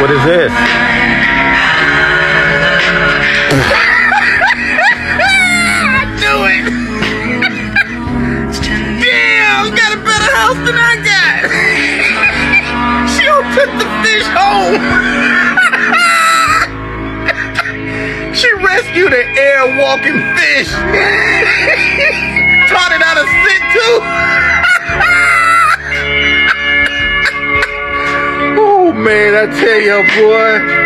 What is this? I knew it! Damn, got a better house than I got! She done took the fish home! She rescued an air-walking fish! Taught it how to sit too! Oh man, I tell you, boy.